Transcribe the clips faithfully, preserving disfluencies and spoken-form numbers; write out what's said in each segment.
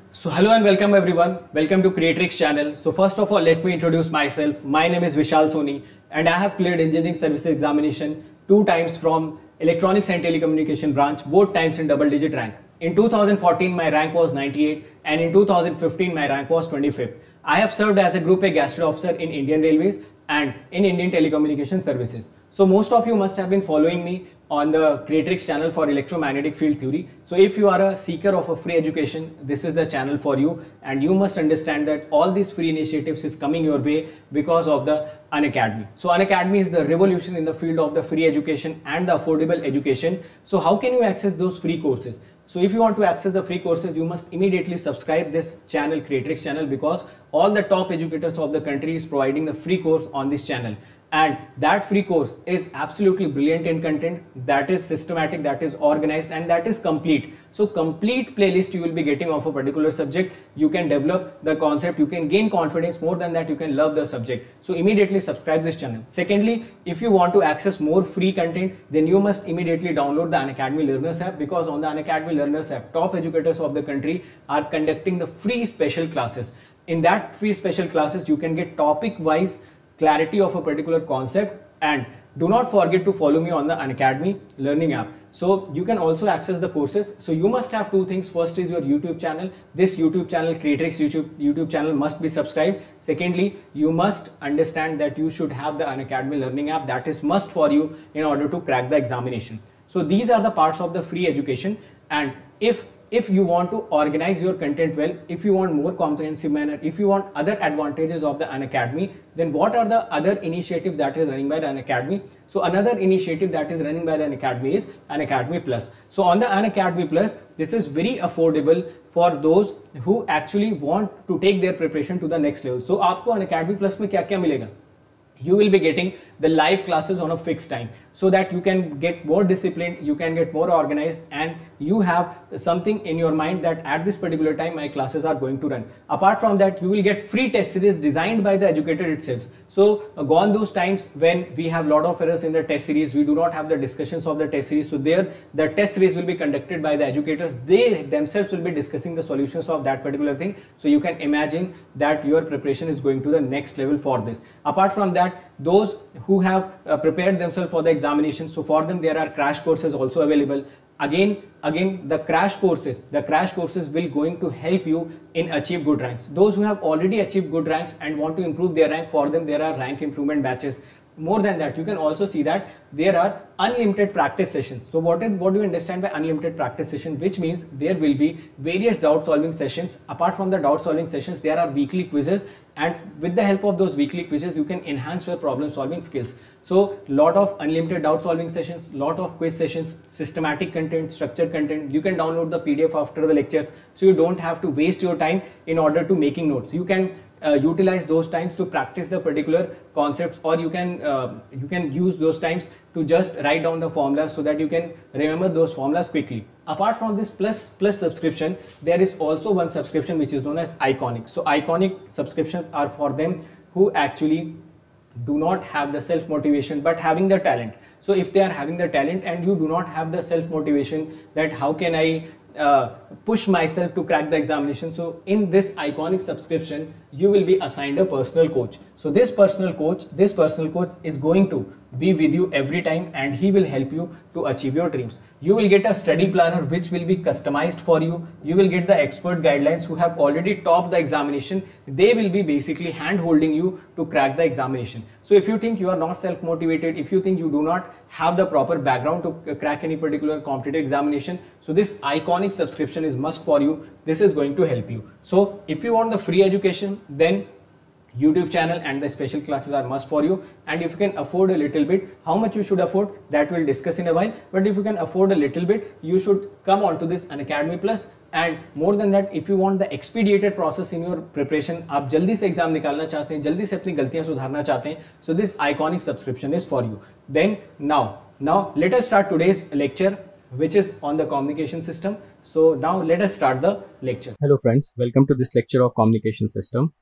So hello and welcome everyone. Welcome to Creatrix channel. So first of all, let me introduce myself. My name is Vishal Soni and I have cleared engineering services examination two times from electronics and telecommunication branch, both times in double digit rank. In two thousand fourteen, my rank was ninety-eight and in two thousand fifteen, my rank was twenty-fifth. I have served as a Group A Gastro Officer in Indian Railways and in Indian Telecommunication Services. So most of you must have been following me on the Creatrix channel for electromagnetic field theory. So if you are a seeker of a free education, this is the channel for you, and you must understand that all these free initiatives is coming your way because of the Unacademy. So Unacademy is the revolution in the field of the free education and the affordable education. So how can you access those free courses? So if you want to access the free courses, you must immediately subscribe this channel, Creatrix channel, because all the top educators of the country is providing the free course on this channel. And that free course is absolutely brilliant in content, that is systematic, that is organized, and that is complete. So complete playlist you will be getting of a particular subject. You can develop the concept, you can gain confidence. More than that, you can love the subject. So immediately subscribe this channel. Secondly, if you want to access more free content, then you must immediately download the Unacademy Learners app, because on the Unacademy Learners app, top educators of the country are conducting the free special classes. In that free special classes, you can get topic wise clarity of a particular concept. And do not forget to follow me on the Unacademy Learning app. So you can also access the courses. So you must have two things. First is your YouTube channel. This YouTube channel, Creatrix YouTube YouTube channel, must be subscribed. Secondly, you must understand that you should have the Unacademy Learning app. That is must for you in order to crack the examination. So these are the parts of the free education. And if If you want to organize your content well, if you want more comprehensive manner, if you want other advantages of the Unacademy, then what are the other initiatives that is running by the Unacademy? So another initiative that is running by the Unacademy is Unacademy Plus. So on the Unacademy Plus, this is very affordable for those who actually want to take their preparation to the next level. So आपको Unacademy Plus में क्या क्या मिलेगा? You will be getting the live classes on a fixed time, so that you can get more disciplined, you can get more organized, and you have something in your mind that at this particular time my classes are going to run. Apart from that, you will get free test series designed by the educator itself. So uh, gone those times when we have lot of errors in the test series, we do not have the discussions of the test series. So there the test series will be conducted by the educators. They themselves will be discussing the solutions of that particular thing. So you can imagine that your preparation is going to the next level for this. Apart from that, those who have uh, prepared themselves for the examination, so for them there are crash courses also available. Again, again the crash courses, the crash courses will going to help you in achieve good ranks. Those who have already achieved good ranks and want to improve their rank, for them there are rank improvement batches. More than that, you can also see that there are unlimited practice sessions. So what is what do you understand by unlimited practice session? Which means there will be various doubt solving sessions. Apart from the doubt solving sessions, there are weekly quizzes, and with the help of those weekly quizzes, you can enhance your problem solving skills. So lot of unlimited doubt solving sessions, lot of quiz sessions, systematic content, structured content. You can download the P D F after the lectures, so you don't have to waste your time in order to making notes. You can Uh, utilize those times to practice the particular concepts, or you can uh, you can use those times to just write down the formulas so that you can remember those formulas quickly. Apart from this plus plus subscription, there is also one subscription which is known as Iconic. So Iconic subscriptions are for them who actually do not have the self motivation but having the talent. So if they are having the talent and you do not have the self motivation, that how can I Uh, push myself to crack the examination, so in this Iconic subscription you will be assigned a personal coach. So this personal coach this personal coach is going to be with you every time, and he will help you to achieve your dreams. You will get a study planner which will be customized for you. You will get the expert guidelines who have already topped the examination. They will be basically hand holding you to crack the examination. So if you think you are not self motivated, if you think you do not have the proper background to crack any particular competitive examination, so this Iconic subscription is must for you. This is going to help you. So if you want the free education, then YouTube channel and the special classes are must for you. And if you can afford a little bit, how much you should afford, that we'll discuss in a while. But if you can afford a little bit, you should come on to this Unacademy Plus. And more than that, if you want the expedited process in your preparation, आप जल्दी से exam निकालना चाहते हैं, जल्दी से अपनी गलतियां सुधारना चाहते हैं, so this Iconic subscription is for you. Then now now let us start today's lecture, which is on the communication system. So now let us start the lecture. Hello friends, welcome to this lecture of communication system.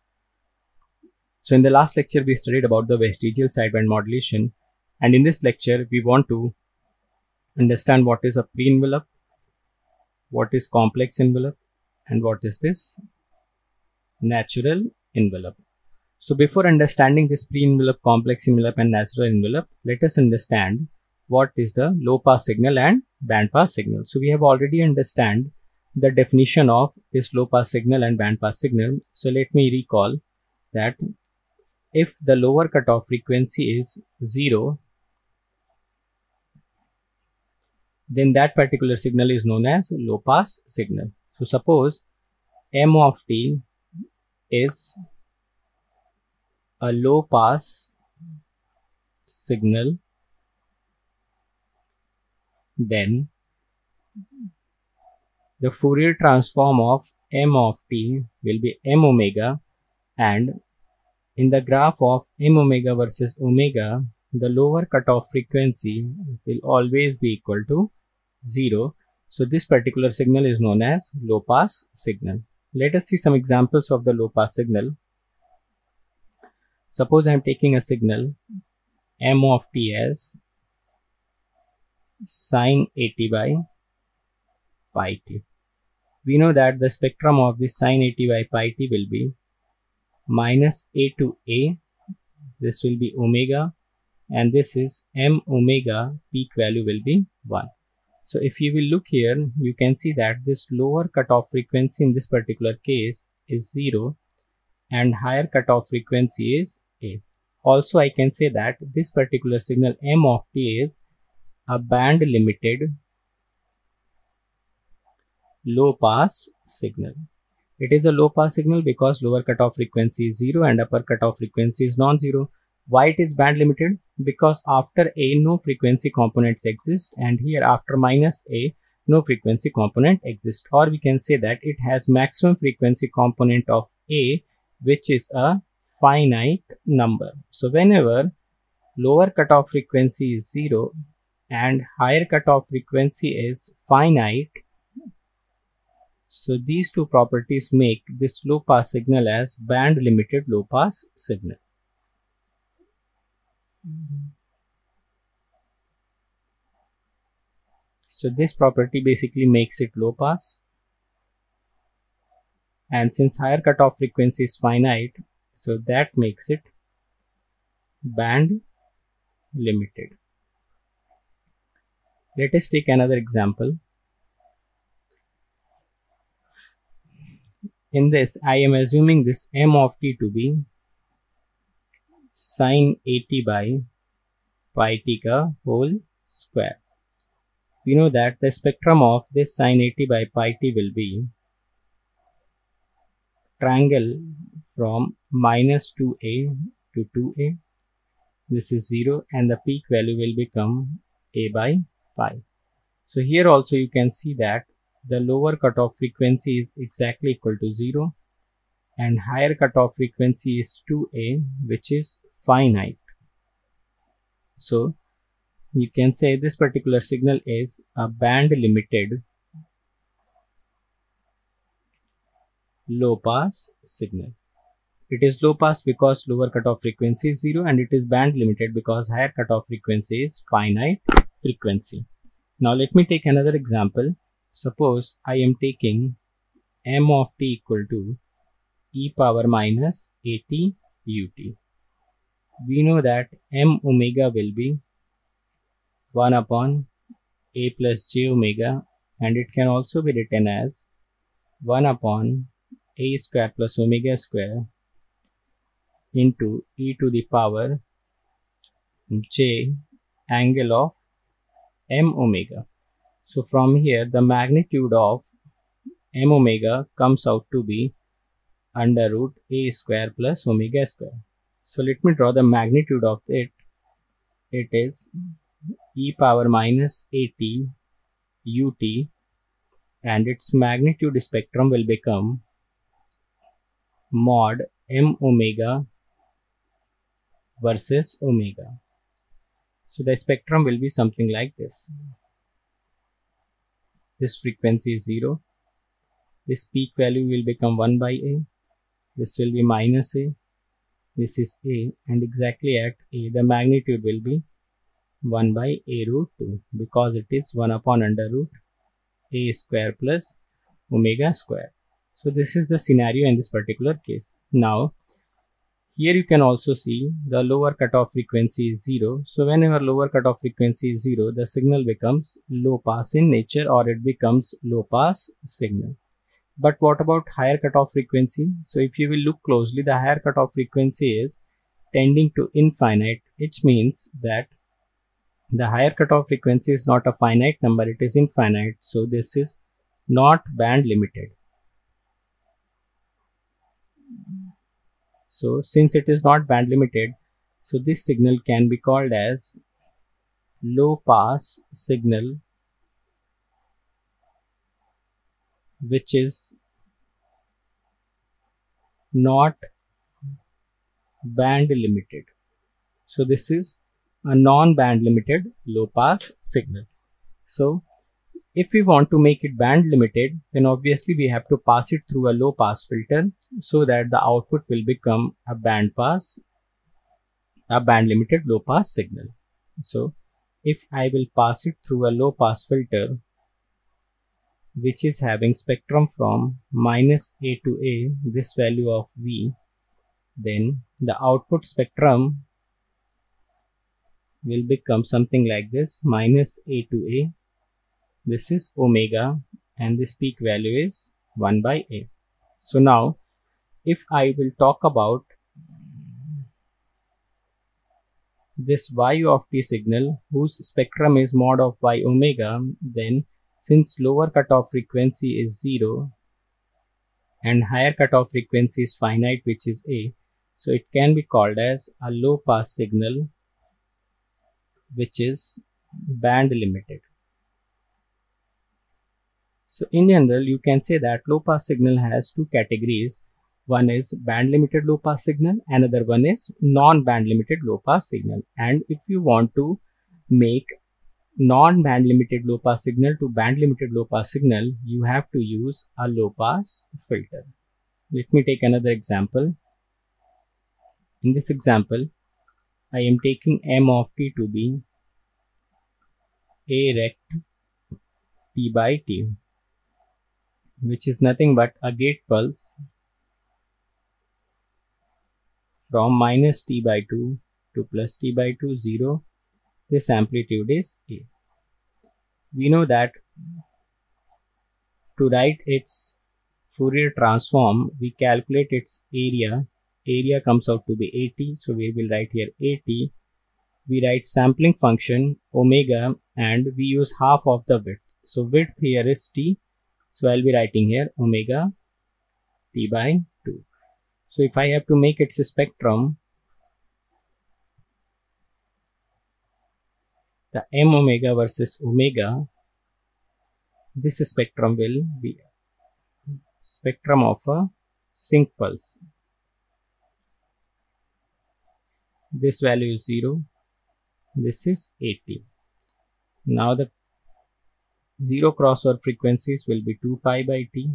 So in the last lecture, we studied about the vestigial sideband modulation, and in this lecture, we want to understand what is a pre-envelope, what is complex envelope, And what is this? Natural envelope. So before understanding this pre-envelope, complex envelope and natural envelope, let us understand what is the low pass signal and band pass signal. So we have already understand the definition of this low pass signal and band pass signal. So let me recall that if the lower cutoff frequency is zero, then that particular signal is known as low pass signal. So suppose M of t is a low pass signal, then the Fourier transform of M of t will be M omega, and in the graph of M omega versus omega, the lower cutoff frequency will always be equal to zero. So this particular signal is known as low pass signal. Let us see some examples of the low pass signal. Suppose I am taking a signal M of t as sine eighty by pi t. We know that the spectrum of this sine eighty by pi t will be minus a to a. This will be omega, and this is m omega. Peak value will be one. So if you will look here, you can see that this lower cutoff frequency in this particular case is zero and higher cutoff frequency is a. Also, I can say that this particular signal M of t is a band limited low pass signal. It is a low pass signal because lower cutoff frequency is zero and upper cutoff frequency is non-zero. Why it is band limited? Because after a no frequency components exist, and here after minus a no frequency component exists, or we can say that it has maximum frequency component of a, which is a finite number. So whenever lower cutoff frequency is zero and higher cutoff frequency is finite, so these two properties make this low pass signal as band limited low pass signal. So this property basically makes it low pass, and since higher cutoff frequency is finite, so that makes it band limited. Let us take another example. In this, I am assuming this M of t to be sine eighty by pi t ka whole square. We know that the spectrum of this sine eighty by pi t will be triangle from minus two a to two a. This is zero, and the peak value will become a by pi. So here also you can see that the lower cutoff frequency is exactly equal to zero and higher cutoff frequency is two a, which is finite. So you can say this particular signal is a band limited low pass signal. It is low pass because lower cutoff frequency is zero, and it is band limited because higher cutoff frequency is finite frequency. Now let me take another example. Suppose I am taking M of t equal to e power minus at ut. We know that m omega will be one upon a plus j omega, and it can also be written as one upon a square plus omega square into e to the power j angle of m omega. So from here the magnitude of m omega comes out to be under root a square plus omega square. So let me draw the magnitude of it. It is e power minus at ut, and its magnitude spectrum will become mod m omega versus omega. So the spectrum will be something like this. This frequency is zero. This peak value will become one by a. This will be minus a. This is a, and exactly at a the magnitude will be one by a root two, because it is one upon under root a square plus omega square. So this is the scenario in this particular case. Now here you can also see the lower cutoff frequency is zero. So whenever lower cutoff frequency is zero, the signal becomes low pass in nature, or it becomes low pass signal. But what about higher cutoff frequency? So if you will look closely, the higher cutoff frequency is tending to infinite, which means that the higher cutoff frequency is not a finite number, it is infinite. So this is not band limited. So since it is not band limited, so this signal can be called as low pass signal, which is not band limited. So this is a non-band limited low pass signal. So if we want to make it band limited, then obviously we have to pass it through a low pass filter so that the output will become a band pass, a band limited low pass signal. So if I will pass it through a low pass filter, which is having spectrum from minus A to A, this value of V, then the output spectrum will become something like this, minus A to A. This is omega, and this peak value is one by A. So now if I will talk about this y of t signal whose spectrum is mod of y omega, then since lower cutoff frequency is zero and higher cutoff frequency is finite, which is A, so it can be called as a low pass signal which is band limited. So in general, you can say that low pass signal has two categories. One is band limited low pass signal, another one is non-band limited low pass signal. And if you want to make non-band limited low pass signal to band limited low pass signal, you have to use a low pass filter. Let me take another example. In this example, I am taking m of t to be a rect t by t, which is nothing but a gate pulse from minus t by two to plus t by two, zero. This amplitude is A. We know that to write its Fourier transform, we calculate its area. Area comes out to be at, so we will write here at. We write sampling function omega, and we use half of the width. So width here is t, so I'll be writing here omega t by two. So if I have to make its spectrum, the m omega versus omega, this spectrum will be spectrum of a sync pulse. This value is zero. This is eighty. Now the zero crossover frequencies will be two pi by t,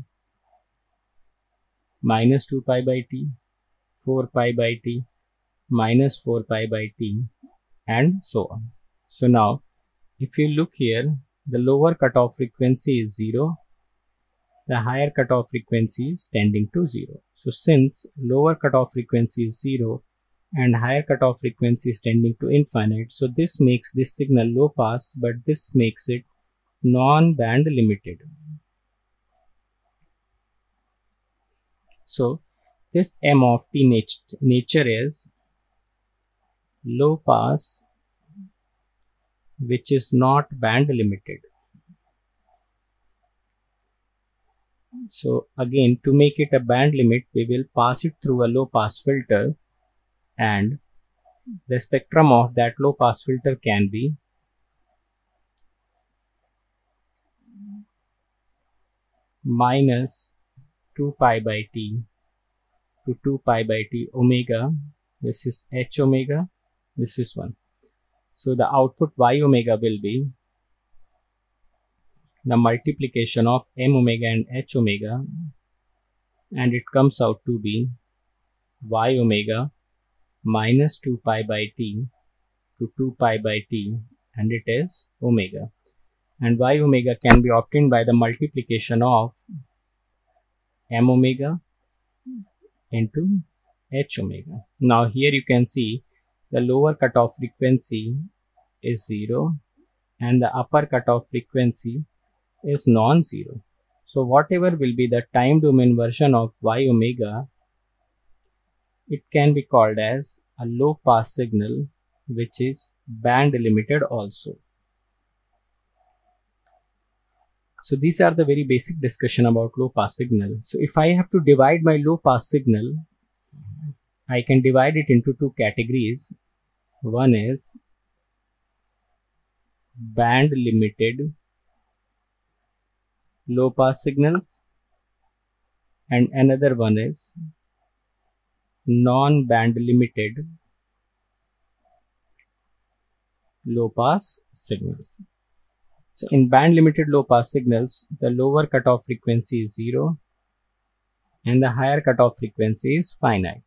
minus two pi by t, four pi by t, minus four pi by t, and so on. So now if you look here, the lower cutoff frequency is zero, the higher cutoff frequency is tending to zero. So since lower cutoff frequency is zero and higher cutoff frequency is tending to infinite, so this makes this signal low pass, but this makes it non-band limited. So this m of t nat nature is low pass which is not band limited. So again, to make it a band limit, we will pass it through a low pass filter, and the spectrum of that low pass filter can be minus two pi by t to two pi by t omega. This is h omega, this is one. So the output y omega will be the multiplication of m omega and h omega, and it comes out to be y omega minus two pi by t to two pi by t, and it is omega. And y omega can be obtained by the multiplication of m omega into h omega. Now here you can see the lower cutoff frequency is zero and the upper cutoff frequency is non-zero. So whatever will be the time domain version of y omega, it can be called as a low pass signal which is band limited also. So these are the very basic discussion about low pass signal. So if I have to divide my low pass signal, I can divide it into two categories. One is band limited low pass signals and another one is non-band limited low pass signals. So in band limited low pass signals, the lower cutoff frequency is zero and the higher cutoff frequency is finite.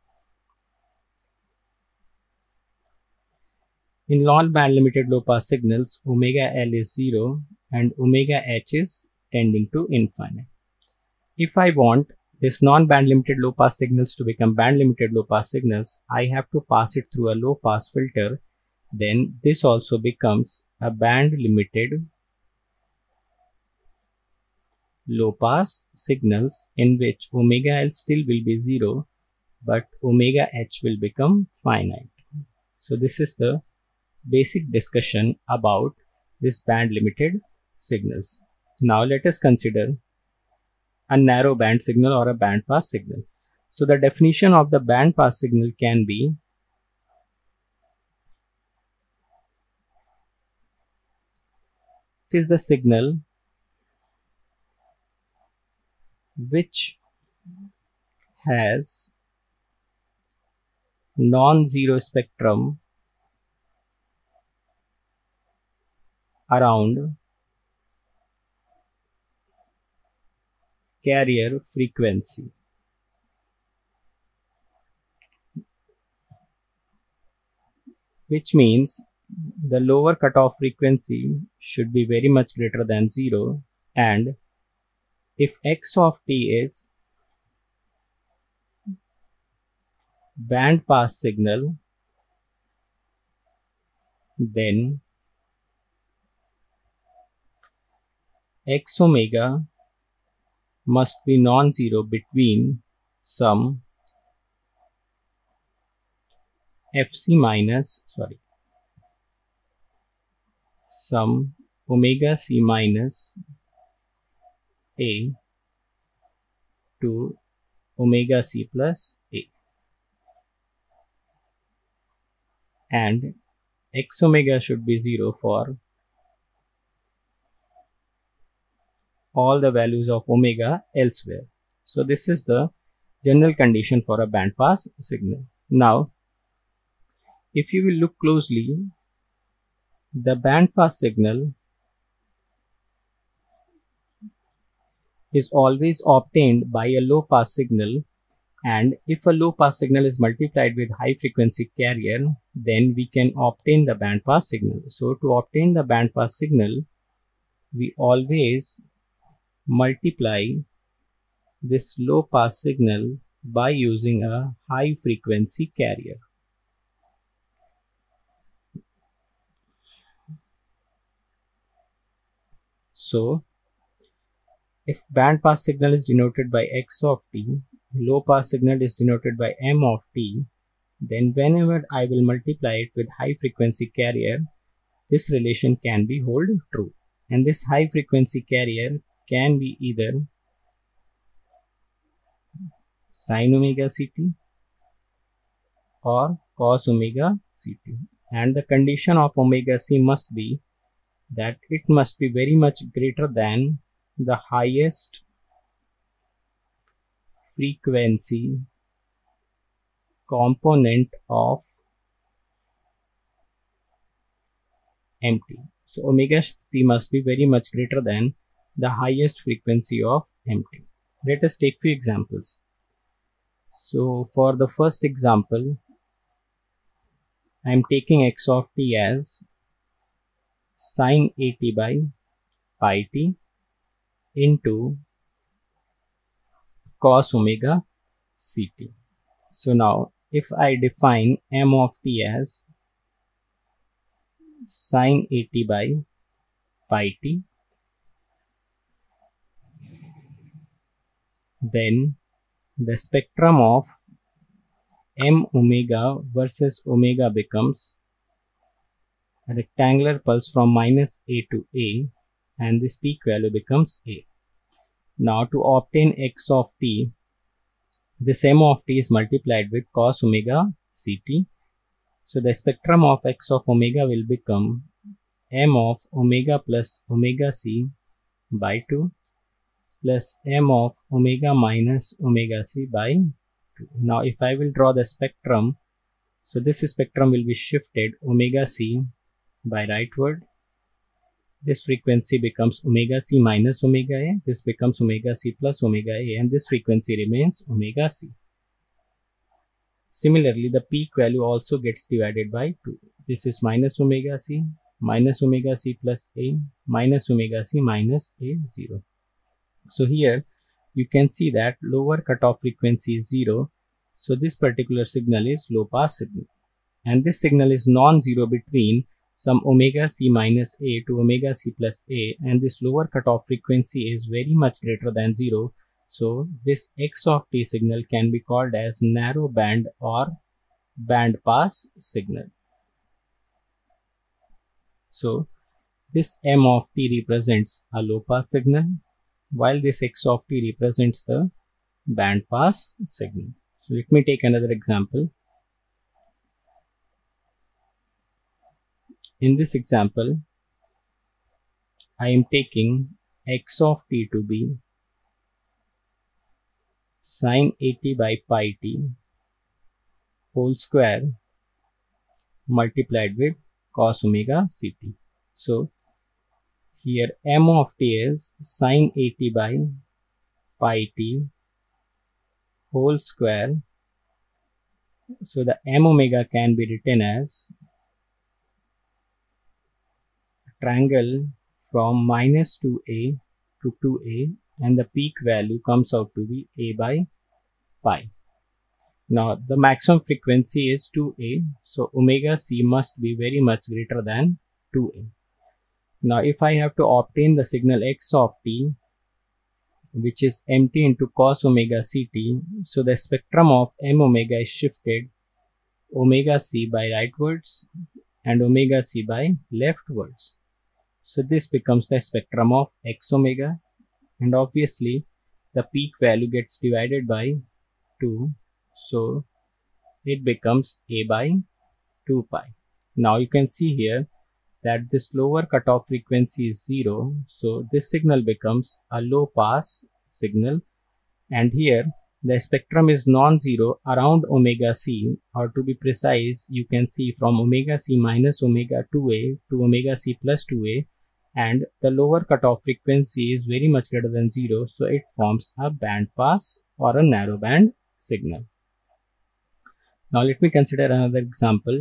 In non-band limited low pass signals, omega L is zero and omega H is tending to infinite. If I want this non-band limited low pass signals to become band limited low pass signals, I have to pass it through a low pass filter. Then this also becomes a band limited low pass signals in which omega L still will be zero but omega H will become finite. So this is the basic discussion about this band limited signals. Now let us consider a narrow band signal or a band pass signal. So the definition of the band pass signal can be it is the signal which has non-zero spectrum around carrier frequency. Which means the lower cutoff frequency should be very much greater than zero, and if x of t is band pass signal, then x omega must be non-zero between some fc minus sorry some omega c minus a to omega c plus a, and x omega should be zero for all the values of omega elsewhere. So this is the general condition for a band pass signal. Now if you will look closely, the band pass signal is always obtained by a low pass signal, and if a low pass signal is multiplied with high frequency carrier, then we can obtain the band pass signal. So to obtain the band pass signal, we always multiply this low pass signal by using a high frequency carrier. So if band pass signal is denoted by x of t, low pass signal is denoted by m of t, then whenever I will multiply it with high frequency carrier, this relation can be hold true. And this high frequency carrier can be either sin omega ct or cos omega ct. And the condition of omega c must be that it must be very much greater than the highest frequency component of mt. So omega c must be very much greater than the highest frequency of mt. Let us take few examples. So for the first example, I am taking x of t as sin at by pi t into cos omega ct. So now if I define m of t as sine at by pi t, then the spectrum of m omega versus omega becomes a rectangular pulse from minus a to a, and this peak value becomes a. Now to obtain x of t, this m of t is multiplied with cos omega ct. So the spectrum of x of omega will become m of omega plus omega c by two plus m of omega minus omega c by two. Now if I will draw the spectrum, so this spectrum will be shifted omega c by rightward. This frequency becomes omega c minus omega a, this becomes omega c plus omega a, and this frequency remains omega c. Similarly, the peak value also gets divided by two. This is minus omega c, minus omega c plus a, minus omega c minus a, zero. So here you can see that lower cutoff frequency is zero. So this particular signal is low pass signal, and this signal is non-zero between some omega c minus a to omega c plus a, and this lower cutoff frequency is very much greater than zero. So this x of t signal can be called as narrow band or band pass signal. So this m of t represents a low pass signal, while this x of t represents the band pass signal. So let me take another example. In this example, I am taking x of t to be sine at by pi t whole square multiplied with cos omega ct. So here m of t is sine at by pi t whole square. So the m omega can be written as triangle from minus two a to two a, and the peak value comes out to be a by pi. Now the maximum frequency is two a, so omega c must be very much greater than two a. Now if I have to obtain the signal x of t, which is mt into cos omega ct, so the spectrum of m omega is shifted omega c by rightwards and omega c by leftwards. So this becomes the spectrum of x omega, and obviously the peak value gets divided by two, so it becomes a by two pi. Now you can see here that this lower cutoff frequency is zero, so this signal becomes a low pass signal, and here the spectrum is non-zero around omega c, or to be precise, you can see from omega c minus omega two a to omega c plus two a, and the lower cutoff frequency is very much greater than zero, so it forms a band pass or a narrow band signal. Now let me consider another example.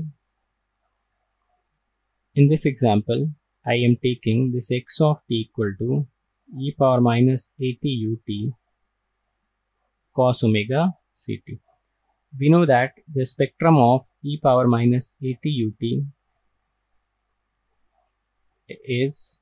In this example, I am taking this x of t equal to e power minus at ut cos omega ct. We know that the spectrum of e power minus at ut is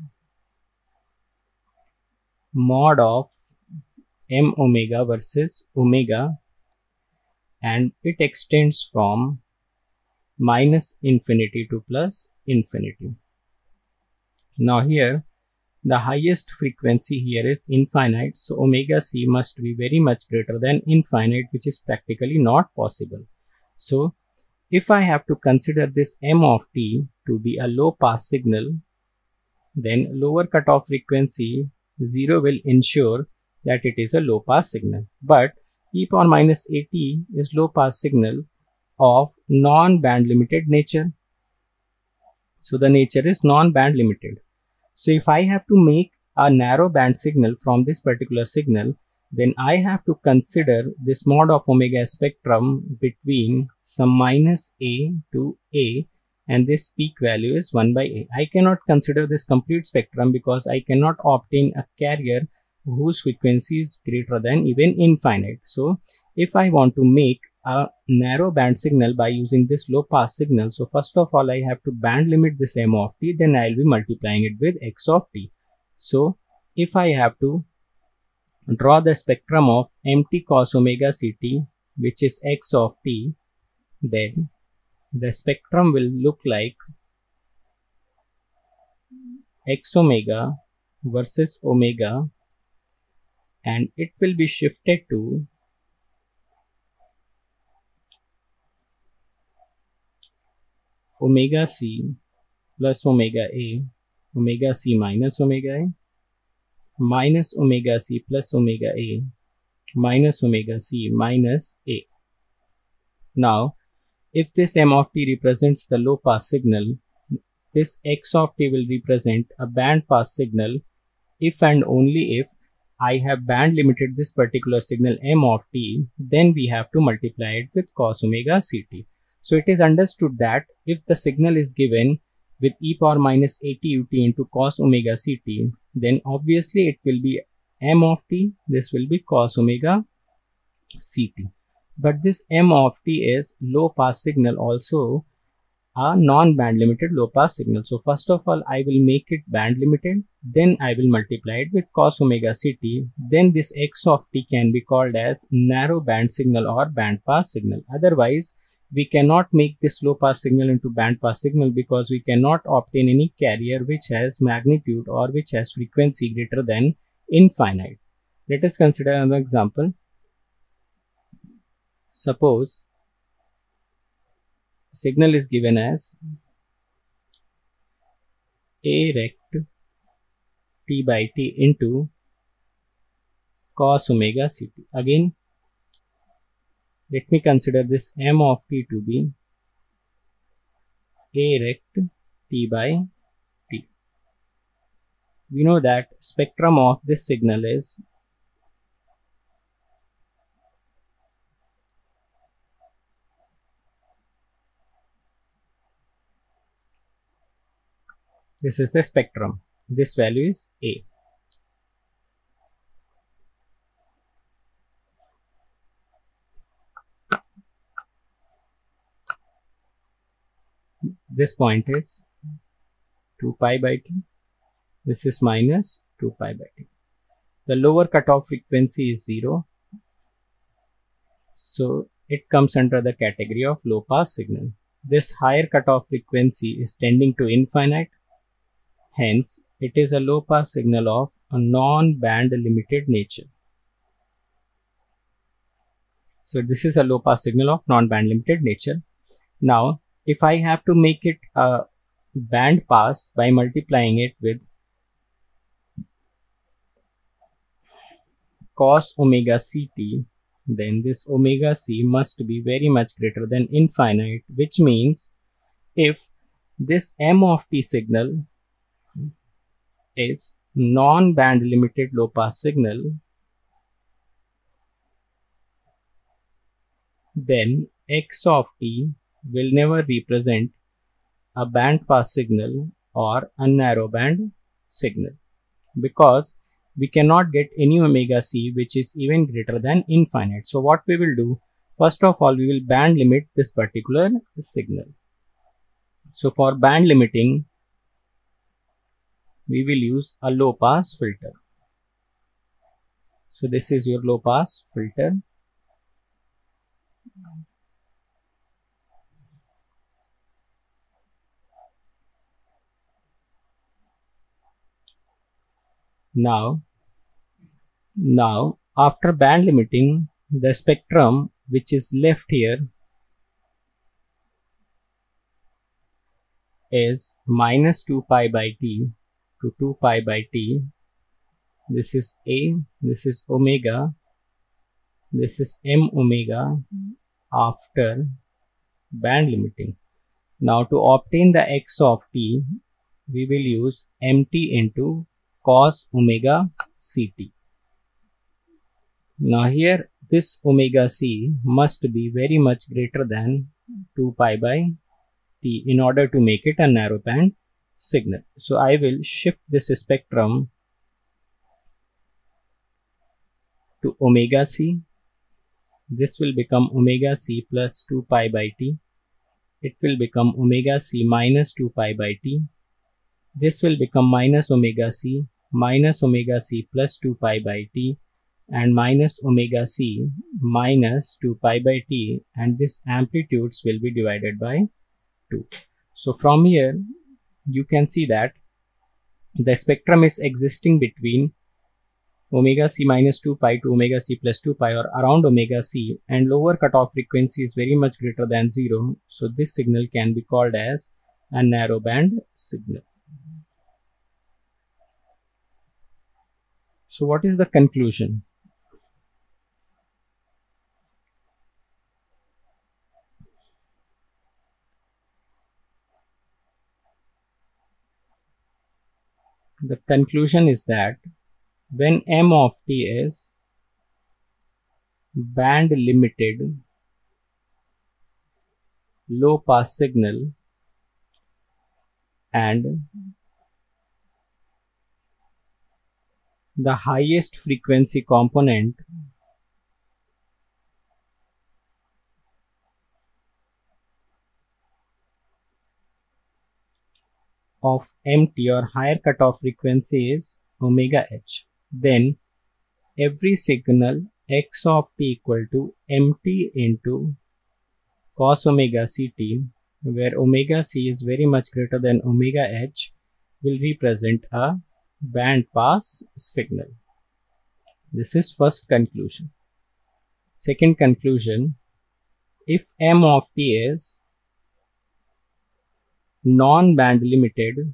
mod of m omega versus omega, and it extends from minus infinity to plus infinity. Now here the highest frequency here is infinite, so omega c must be very much greater than infinite, which is practically not possible. So if I have to consider this m of t to be a low pass signal, then lower cutoff frequency zero will ensure that it is a low pass signal. But e power minus at is low pass signal of non-band limited nature. So the nature is non-band limited. So if I have to make a narrow band signal from this particular signal, then I have to consider this mod of omega spectrum between some minus a to a, and this peak value is one by a. I cannot consider this complete spectrum because I cannot obtain a carrier whose frequency is greater than even infinite. So if I want to make a narrow band signal by using this low pass signal, so first of all I have to band limit this m of t, then I will be multiplying it with x of t. So if I have to draw the spectrum of mt cos omega ct, which is x of t, then the spectrum will look like x omega versus omega, and it will be shifted to omega c plus omega a, omega c minus omega a, minus omega c plus omega a, minus omega c minus a. Now, if this m of t represents the low pass signal, this x of t will represent a band pass signal if and only if I have band limited this particular signal m of t, then we have to multiply it with cos omega ct. So it is understood that if the signal is given with e power minus at ut into cos omega ct, then obviously it will be m of t, this will be cos omega ct. But this m of t is low pass signal, also a non-band limited low pass signal. So first of all I will make it band limited, then I will multiply it with cos omega ct, then this x of t can be called as narrow band signal or band pass signal. Otherwise we cannot make this low pass signal into band pass signal, because we cannot obtain any carrier which has magnitude or which has frequency greater than infinite. Let us consider another example. Suppose signal is given as a rect t by t into cos omega ct. Again, let me consider this m of t to be a rect t by t. We know that spectrum of this signal is this is the spectrum. This value is A. This point is two pi by t. This is minus two pi by t. The lower cutoff frequency is zero. So it comes under the category of low pass signal. This higher cutoff frequency is tending to infinite. Hence, it is a low pass signal of a non-band limited nature. So this is a low pass signal of non-band limited nature. Now, if I have to make it a band pass by multiplying it with cos omega ct, then this omega c must be very much greater than infinite, which means if this m of t signal is non-band limited low pass signal, then x of t will never represent a band pass signal or a narrow band signal, because we cannot get any omega c which is even greater than infinite. So what we will do, first of all we will band limit this particular signal. So for band limiting we will use a low pass filter. So this is your low pass filter. Now, now after band limiting, the spectrum which is left here is minus two pi by t to two pi by t. This is A, this is omega, this is m omega after band limiting. Now to obtain the x of t, we will use mt into cos omega ct. Now here this omega c must be very much greater than two pi by t in order to make it a narrow band signal. So I will shift this spectrum to omega c. This will become omega c plus two pi by t. It will become omega c minus two pi by t. This will become minus omega c minus omega c plus two pi by t and minus omega c minus two pi by t, and this amplitudes will be divided by two. So from here you can see that the spectrum is existing between omega c minus two pi to omega c plus two pi or around omega c, and lower cutoff frequency is very much greater than zero. So this signal can be called as a narrowband signal. So what is the conclusion? The conclusion is that when m of t is band limited low pass signal and the highest frequency component of mt or higher cutoff frequency is omega h, then every signal x of t equal to mt into cos omega ct, where omega c is very much greater than omega h, will represent a band pass signal. This is first conclusion. Second conclusion, if m of t is non-band limited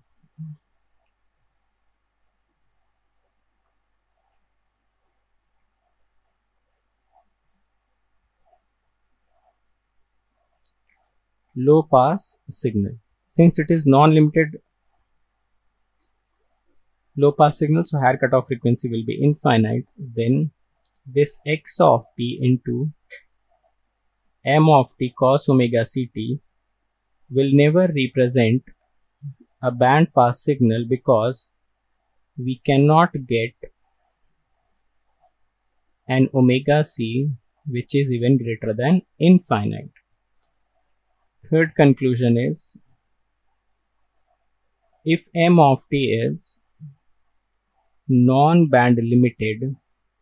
low pass signal, since it is non-limited low pass signal, so higher cutoff frequency will be infinite, then this x of t into m of t cos omega ct will never represent a band pass signal, because we cannot get an omega c which is even greater than infinite. Third conclusion is, if m of t is non-band limited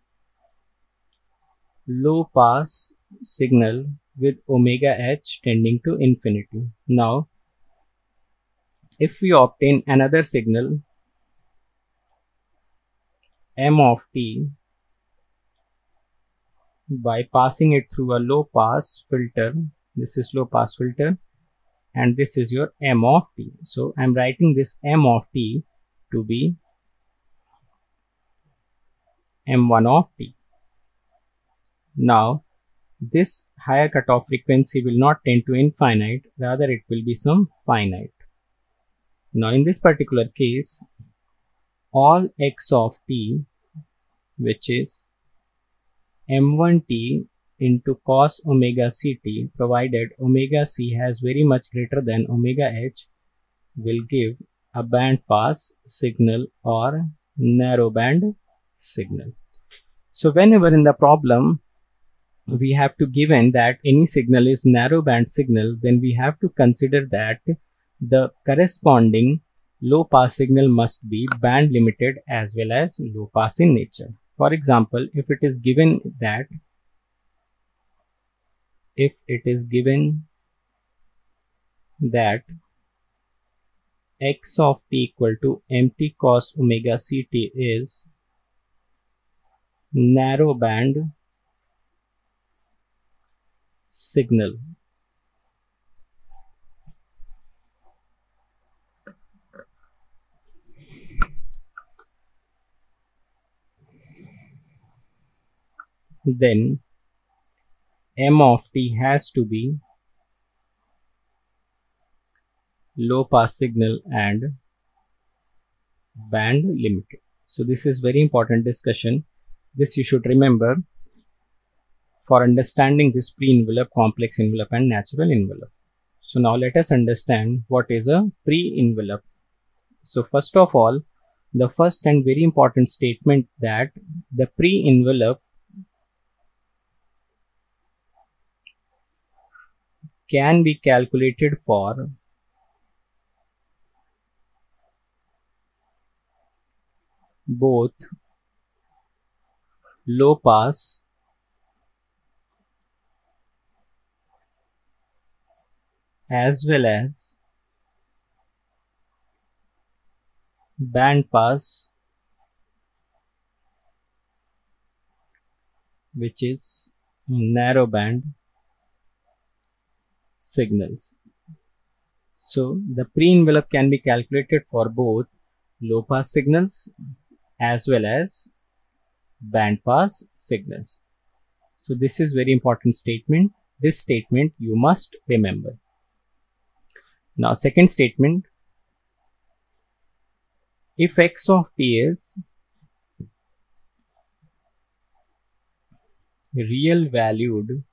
low pass signal with omega h tending to infinity. Now, if we obtain another signal m of t by passing it through a low pass filter, this is low pass filter and this is your m of t. So I am writing this m of t to be m one of t. Now this higher cutoff frequency will not tend to infinite, rather it will be some finite. Now in this particular case, all x of t, which is m one t into cos omega ct, provided omega c has very much greater than omega h, will give a band pass signal or narrow band signal. So whenever in the problem we have to given that any signal is narrow band signal, then we have to consider that the corresponding low pass signal must be band limited as well as low pass in nature. For example, if it is given that if it is given that x of t equal to mt cos omega ct is narrow band signal, then m of t has to be low pass signal and band limited. So this is very important discussion. This you should remember for understanding this pre-envelope, complex envelope and natural envelope. So now let us understand what is a pre-envelope. So first of all, the first and very important statement that the pre-envelope can be calculated for both low pass as well as band pass, which is narrow band signals. So the pre-envelope can be calculated for both low pass signals as well as band pass signals. So this is very important statement. This statement you must remember. Now second statement, if x of t is real valued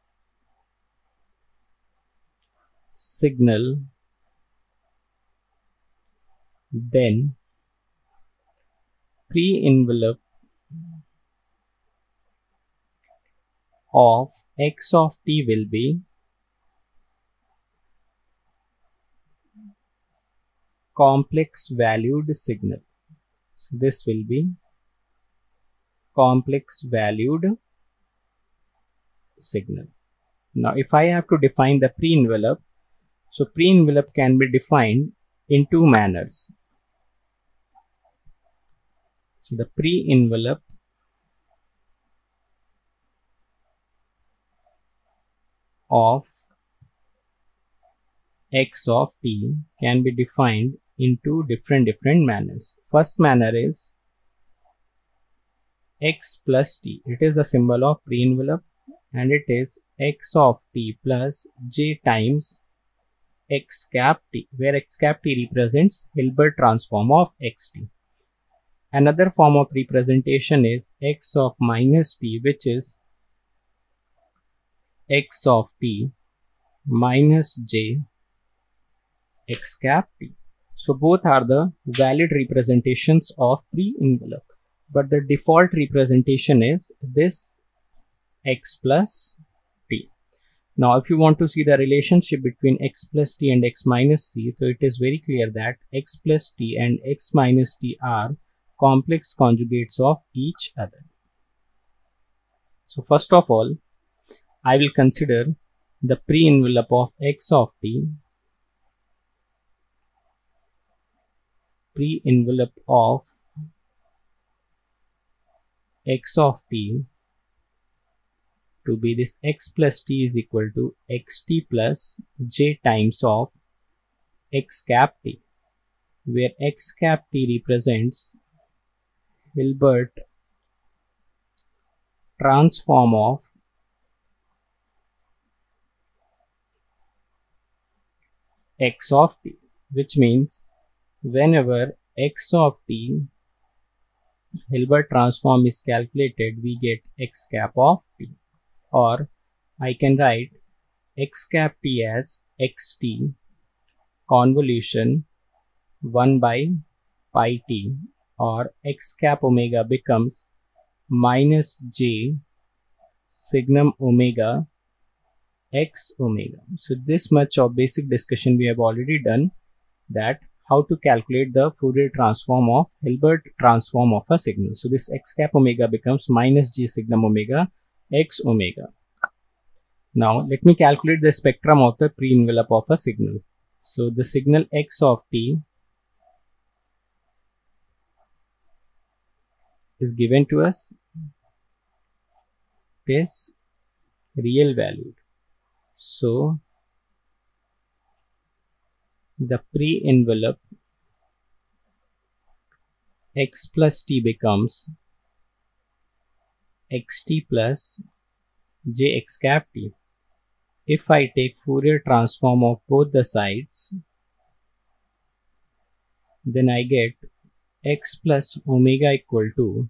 signal, then pre-envelope of x of t will be complex valued signal. So this will be complex valued signal. Now if I have to define the pre-envelope, so pre-envelope can be defined in two manners. So the pre-envelope of x of t can be defined in two different different manners. First manner is x plus t. It is the symbol of pre-envelope and it is x of t plus j times x cap t, where x cap t represents Hilbert transform of xt. Another form of representation is x of minus t, which is x of t minus j x cap t. So both are the valid representations of pre-envelope, but the default representation is this x plus t. Now if you want to see the relationship between x plus t and x minus t, so it is very clear that x plus t and x minus t are complex conjugates of each other. So first of all, I will consider the pre-envelope of x of t, pre-envelope of x of t to be this x plus t is equal to xt plus j times of x cap t, where x cap t represents Hilbert transform of x of t, which means whenever x of t Hilbert transform is calculated, we get x cap of t, or I can write x cap t as xt convolution one by pi t, or x cap omega becomes minus j signum omega x omega. So this much of basic discussion we have already done, that how to calculate the Fourier transform of Hilbert transform of a signal. So this x cap omega becomes minus j signum omega x omega. Now let me calculate the spectrum of the pre-envelope of a signal. So the signal x of t is given to us, is real valued. So the pre-envelope x plus t becomes xt plus jx cap t. If I take Fourier transform of both the sides, then I get x plus omega equal to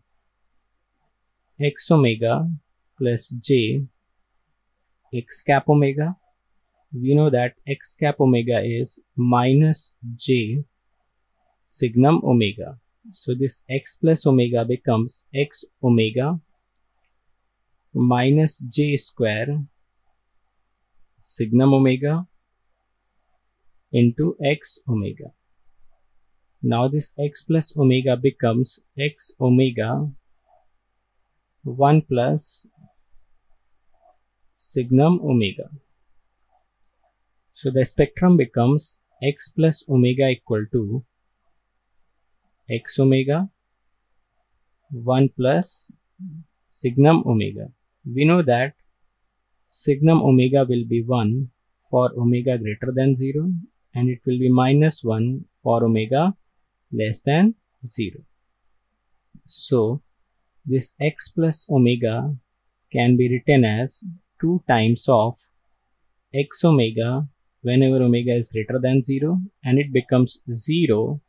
x omega plus j x cap omega. We know that x cap omega is minus j signum omega. So this x plus omega becomes x omega minus j square signum omega into x omega. Now this x plus omega becomes x omega one plus signum omega. So the spectrum becomes x plus omega equal to x omega one plus signum omega. We know that signum omega will be one for omega greater than zero and it will be minus one for omega less than zero. So this x plus omega can be written as two times of x omega whenever omega is greater than zero, and it becomes zero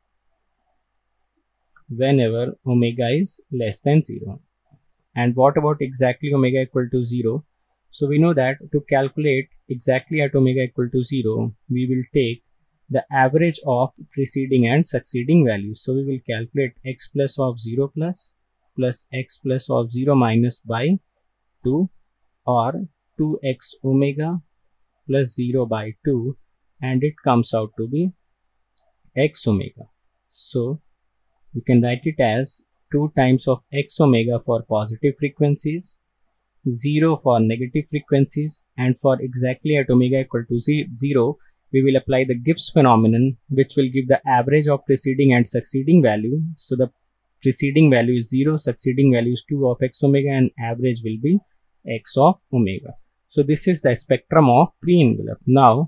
whenever omega is less than zero. And what about exactly omega equal to zero? So we know that to calculate exactly at omega equal to zero, we will take the average of preceding and succeeding values. So we will calculate x plus of zero plus plus x plus of zero minus by two, or two x omega plus zero by two, and it comes out to be x omega. So we can write it as two times of x omega for positive frequencies, zero for negative frequencies, and for exactly at omega equal to zero, we will apply the Gibbs phenomenon, which will give the average of preceding and succeeding value. So the preceding value is zero, succeeding value is two of x omega, and average will be x of omega. So this is the spectrum of pre-envelope. Now,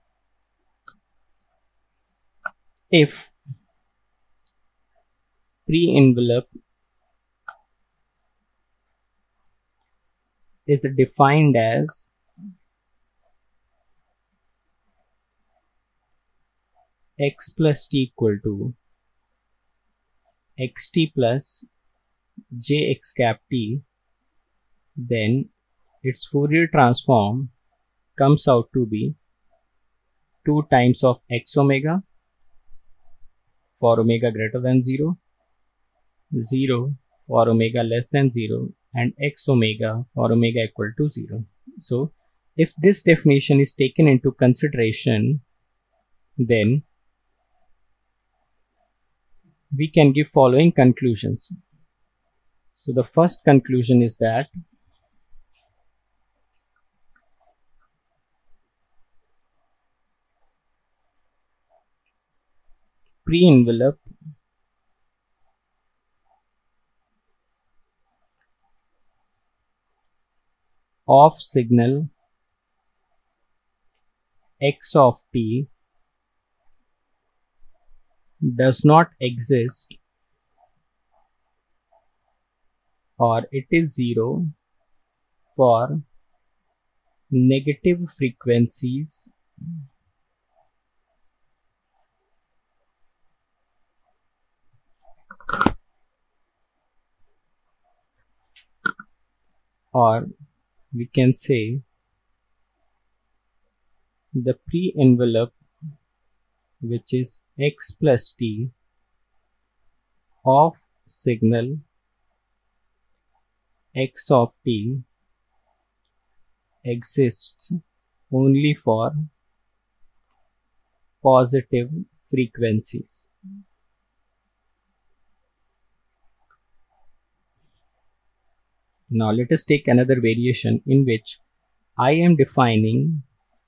if pre-envelope is defined as x plus t equal to xt plus jx cap t, then its Fourier transform comes out to be two times of x omega for omega greater than zero, zero for omega less than zero, and x omega for omega equal to zero. So if this definition is taken into consideration, then we can give following conclusions. So the first conclusion is that pre-envelope of signal x of t does not exist, or it is zero for negative frequencies or we can say the pre-envelope, which is x plus t of signal x of t, exists only for positive frequencies. Now let us take another variation in which I am defining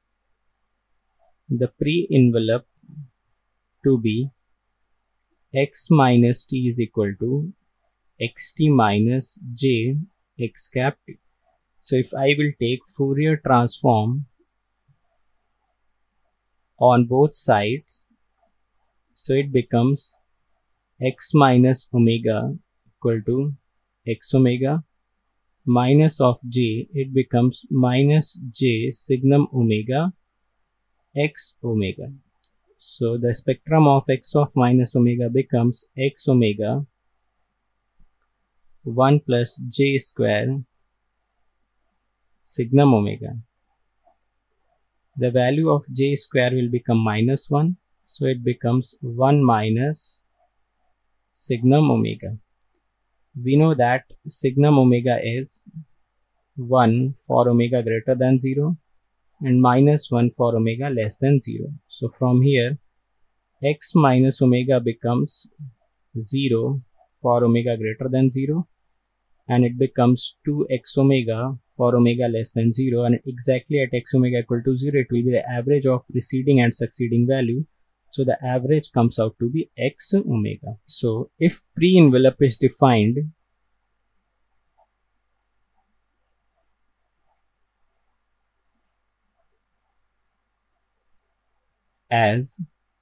the pre-envelope to be x minus t is equal to xt minus j x cap t. So if I will take Fourier transform on both sides, so it becomes x minus omega equal to x omega minus of j, it becomes minus j signum omega x omega. So the spectrum of x of minus omega becomes x omega one plus j square signum omega. The value of j square will become minus one, so it becomes one minus signum omega. We know that signum omega is one for omega greater than zero, and minus one for omega less than zero. So from here x minus omega becomes zero for omega greater than zero, and it becomes two x omega for omega less than zero, and exactly at x omega equal to zero it will be the average of preceding and succeeding value. So the average comes out to be x omega. So if pre-envelope is defined as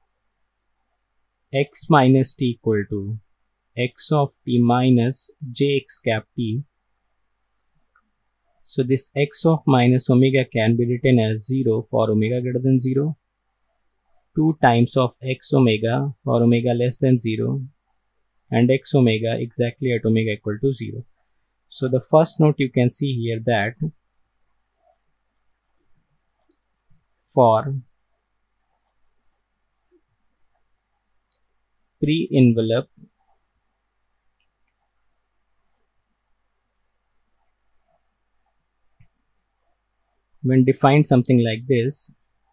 x minus t equal to x of t minus jx cap t, so this x of minus omega can be written as zero for omega greater than zero, two times of x omega for omega less than zero, and x omega exactly at omega equal to zero. So the first note you can see here that for pre-envelope when defined something like this,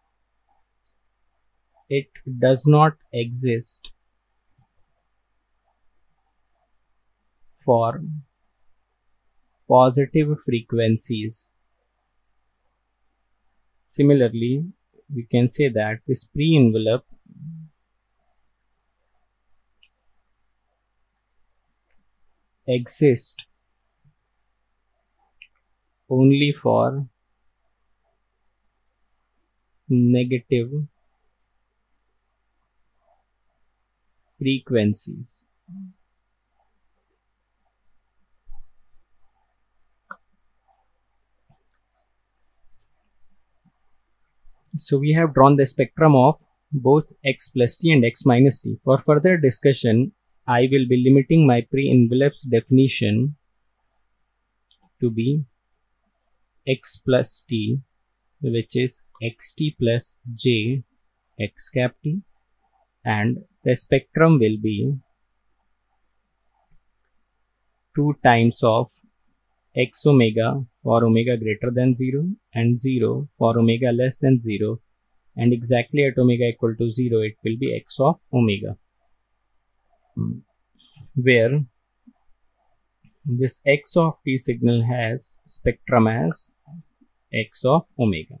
it does not exist for positive frequencies. Similarly, we can say that this pre-envelope exists only for negative frequencies. So we have drawn the spectrum of both x plus t and x minus t. For further discussion, I will be limiting my pre-envelope's definition to be x plus t, which is xt plus j x cap t, and the spectrum will be two times of x omega for omega greater than zero and zero for omega less than zero, and exactly at omega equal to zero it will be x of omega, where this x of t signal has spectrum as x of omega.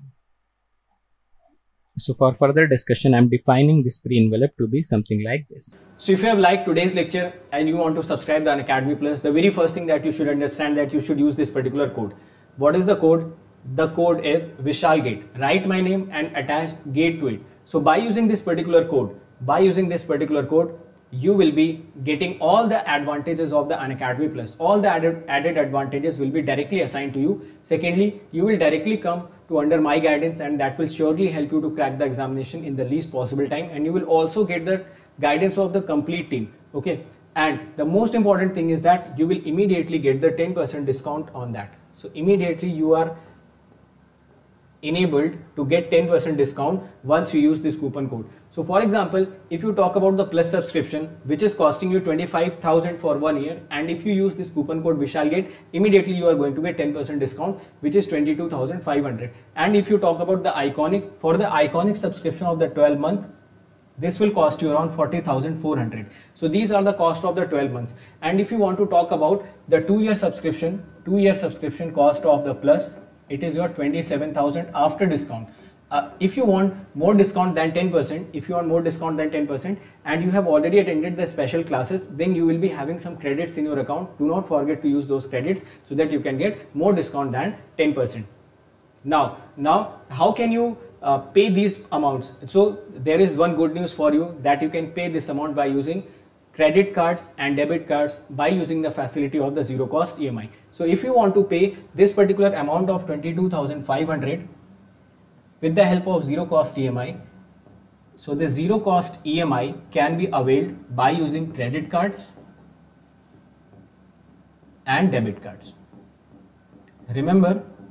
So for further discussion, I am defining this pre-envelope to be something like this. So if you have liked today's lecture and you want to subscribe to Unacademy Plus, the very first thing that you should understand that you should use this particular code. What is the code? The code is VishalGate. Write my name and attach gate to it. So by using this particular code, by using this particular code, you will be getting all the advantages of the Unacademy Plus. All the added, added advantages will be directly assigned to you. Secondly, you will directly come to under my guidance, and that will surely help you to crack the examination in the least possible time, and you will also get the guidance of the complete team. Okay, and the most important thing is that you will immediately get the ten percent discount on that. So immediately you are enabled to get ten percent discount once you use this coupon code. So for example, if you talk about the Plus subscription, which is costing you twenty-five thousand for one year, and if you use this coupon code VishalGate, immediately you are going to get ten percent discount, which is twenty-two thousand five hundred. And if you talk about the Iconic, for the Iconic subscription of the twelve month, this will cost you around forty thousand four hundred. So these are the cost of the twelve months. And if you want to talk about the two year subscription, two year subscription cost of the Plus, it is your twenty-seven thousand after discount. Uh, if you want more discount than ten percent, if you want more discount than ten percent and you have already attended the special classes, then you will be having some credits in your account. Do not forget to use those credits so that you can get more discount than ten percent. Now, now how can you uh, pay these amounts? So there is one good news for you, that you can pay this amount by using credit cards and debit cards by using the facility of the zero cost E M I. So if you want to pay this particular amount of twenty-two thousand five hundred with the help of zero cost E M I, so the zero cost E M I can be availed by using credit cards and debit cards. Remember,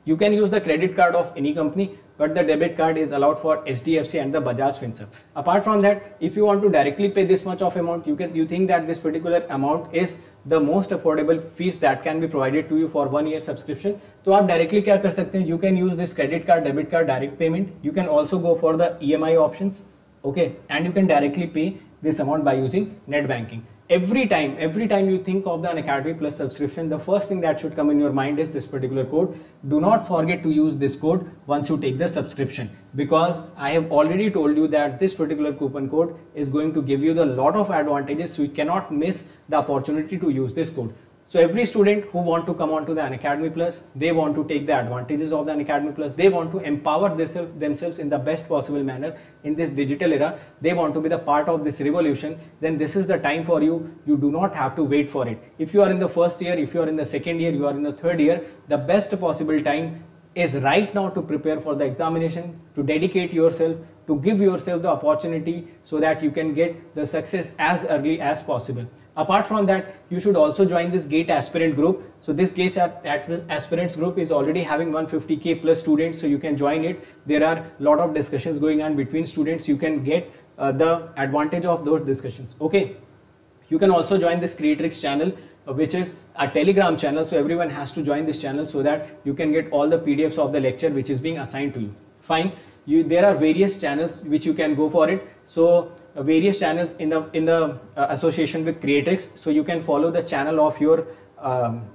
You can use the credit card of any company, but the debit card is allowed for H D F C and the Bajaj Finserv. Apart from that, if you want to directly pay this much of amount, you can you think that this particular amount is the most affordable fees that can be provided to you for one year subscription. तो आप directly क्या कर सकते हैं? You can use this credit card, debit card, direct payment. You can also go for the E M I options, okay, and you can directly pay this amount by using net banking. Every time, every time you think of the Unacademy Plus subscription, the first thing that should come in your mind is this particular code. Do not forget to use this code once you take the subscription, because I have already told you that this particular coupon code is going to give you the lot of advantages, so you cannot miss the opportunity to use this code. So every student who want to come on to the Unacademy Plus, they want to take the advantages of the Unacademy Plus, they want to empower themselves themselves in the best possible manner in this digital era, they want to be the part of this revolution, then this is the time for you. You do not have to wait for it. If you are in the first year, if you are in the second year, you are in the third year, the best possible time is right now to prepare for the examination, to dedicate yourself, to give yourself the opportunity so that you can get the success as early as possible. Apart from that, you should also join this GATE aspirant group. So this GATE aspirants group is already having one hundred fifty K plus students, so you can join it. There are a lot of discussions going on between students. You can get uh, the advantage of those discussions. Okay. You can also join this Creatrix channel, uh, which is a Telegram channel. So everyone has to join this channel so that you can get all the P D Fs of the lecture which is being assigned to you. Fine. You, there are various channels which you can go for it. So uh, various channels in the in the uh, association with Creatrix. So you can follow the channel of your um,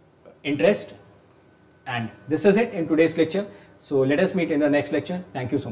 interest. And this is it in today's lecture. So let us meet in the next lecture. Thank you so much.